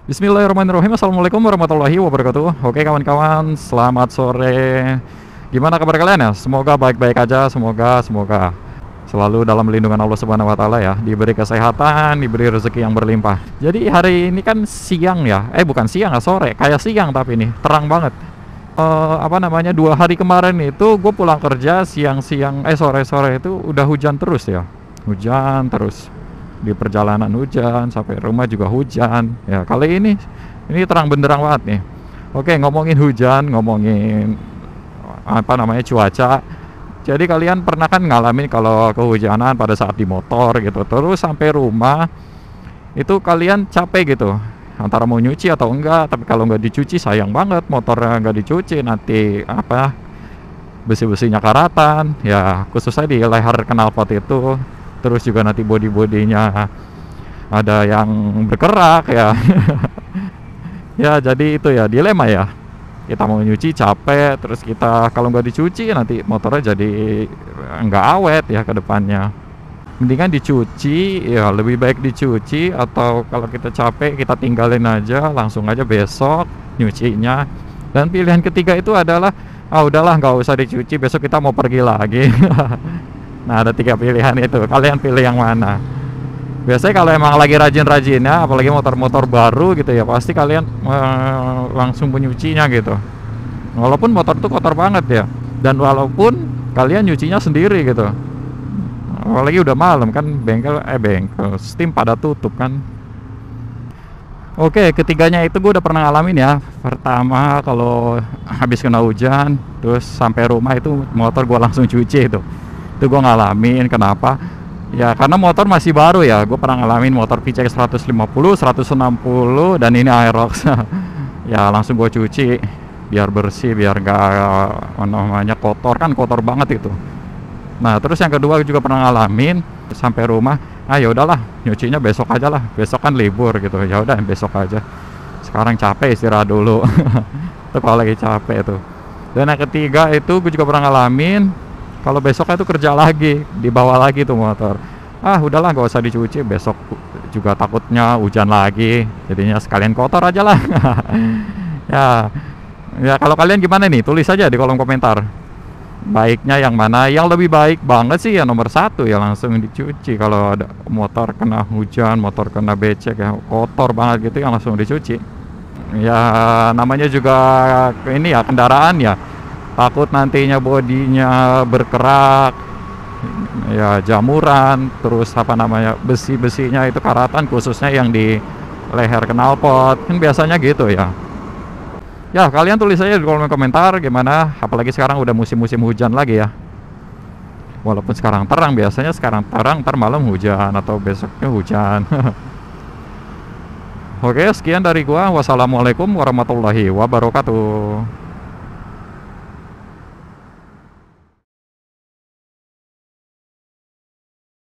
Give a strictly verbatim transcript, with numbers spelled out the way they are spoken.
Bismillahirrahmanirrahim. Assalamualaikum warahmatullahi wabarakatuh. Oke kawan-kawan, selamat sore. Gimana kabar kalian ya? Semoga baik-baik aja. Semoga, semoga selalu dalam lindungan Allah Subhanahu Wa Taala ya. Diberi kesehatan, diberi rezeki yang berlimpah. Jadi hari ini kan siang ya. Eh bukan siang ya, sore. Kayak siang tapi ini terang banget. Uh, apa namanya? Dua hari kemarin itu gue pulang kerja siang-siang, eh sore-sore itu udah hujan terus ya. Hujan terus. Di perjalanan hujan, sampai rumah juga hujan ya. Kali ini ini terang benderang banget nih. Oke, ngomongin hujan, ngomongin apa namanya cuaca. Jadi kalian pernah kan ngalamin kalau kehujanan pada saat di motor gitu, terus sampai rumah itu kalian capek gitu, antara mau nyuci atau enggak. Tapi kalau nggak dicuci sayang banget, motornya nggak dicuci nanti apa besi-besinya karatan ya, khususnya di leher knalpot itu. Terus juga nanti body-bodinya ada yang berkerak ya. Ya jadi itu ya dilema ya, kita mau nyuci capek, terus kita kalau nggak dicuci nanti motornya jadi nggak awet ya ke depannya. Mendingan dicuci ya, lebih baik dicuci, atau kalau kita capek kita tinggalin aja, langsung aja besok nyucinya. Dan pilihan ketiga itu adalah ah udahlah nggak usah dicuci, besok kita mau pergi lagi. Nah ada tiga pilihan itu, kalian pilih yang mana? Biasanya kalau emang lagi rajin-rajinnya, apalagi motor-motor baru gitu ya, pasti kalian ee, langsung menyucinya gitu. Walaupun motor tuh kotor banget ya, dan walaupun kalian nyucinya sendiri gitu. Apalagi udah malam kan, bengkel eh bengkel Steam pada tutup kan. Oke, ketiganya itu gue udah pernah ngalamin ya. Pertama kalau habis kena hujan, terus sampai rumah itu motor gue langsung cuci itu. Itu gue ngalamin. Kenapa? Ya karena motor masih baru ya. Gue pernah ngalamin motor V C X seratus lima puluh, seratus enam puluh, dan ini Aerox. Ya langsung gue cuci biar bersih, biar gak namanya kotor kan, kotor banget itu. Nah terus yang kedua juga pernah ngalamin, sampai rumah ah ya udahlah nyucinya besok aja lah, besok kan libur gitu. Ya udah besok aja, sekarang capek istirahat dulu. Itu kalau lagi capek tuh. Dan yang ketiga itu gue juga pernah ngalamin, kalau besoknya itu kerja lagi, dibawa lagi tuh motor. Ah udahlah gak usah dicuci, besok juga takutnya hujan lagi, jadinya sekalian kotor aja lah. Ya, ya kalau kalian gimana nih? Tulis aja di kolom komentar. Baiknya yang mana? Yang lebih baik banget sih ya nomor satu ya, langsung dicuci. Kalau ada motor kena hujan, motor kena becek ya, kotor banget gitu, yang langsung dicuci. Ya namanya juga ini ya kendaraan ya, takut nantinya bodinya berkerak ya, jamuran, terus apa namanya besi-besinya itu karatan, khususnya yang di leher knalpot kan biasanya gitu ya. Ya kalian tulis aja di kolom komentar gimana, apalagi sekarang udah musim-musim hujan lagi ya. Walaupun sekarang terang, biasanya sekarang terang ntar malam hujan atau besoknya hujan. Oke, sekian dari gua. Wassalamualaikum warahmatullahi wabarakatuh.